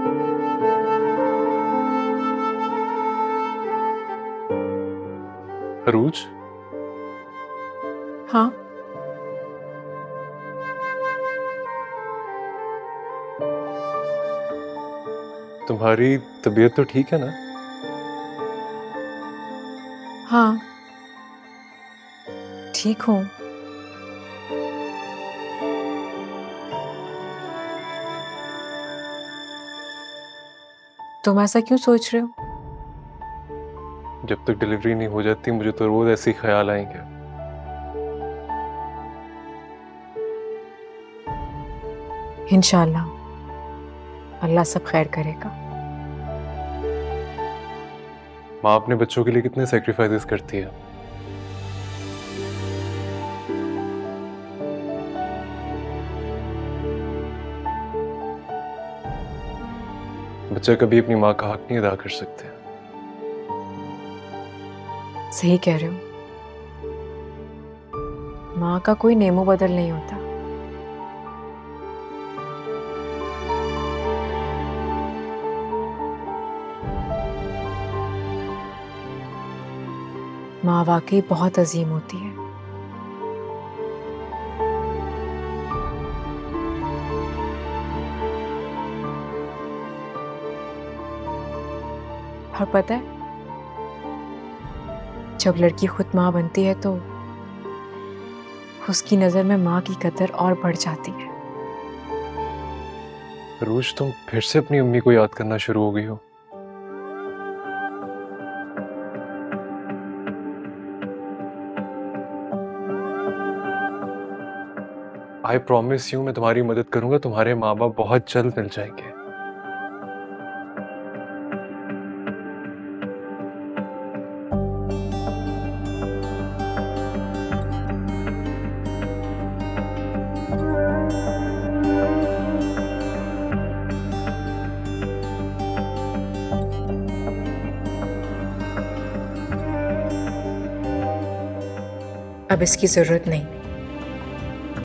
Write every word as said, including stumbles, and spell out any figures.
अरूज। हाँ। तुम्हारी तबीयत तो ठीक है ना? हाँ, ठीक हूँ। तुम ऐसा क्यों सोच रहे हो? जब तक डिलीवरी नहीं हो जाती मुझे तो रोज ऐसे ही ख्याल आएंगे। इंशाल्लाह अल्लाह सब खैर करेगा। माँ अपने बच्चों के लिए कितने सेक्रीफाइसेस करती है। बच्चे कभी अपनी माँ का हक नहीं अदा कर सकते। सही कह रहे हो। माँ का कोई नेमो बदल नहीं होता। माँ वाकई बहुत अजीम होती है। और पता है, जब लड़की खुद माँ बनती है तो उसकी नजर में माँ की कदर और बढ़ जाती है। रोज तुम फिर से अपनी अम्मी को याद करना शुरू हो गई हो। आई प्रॉमिस यू मैं तुम्हारी मदद करूंगा। तुम्हारे माँ बाप बहुत जल्द मिल जाएंगे। अब इसकी जरूरत नहीं।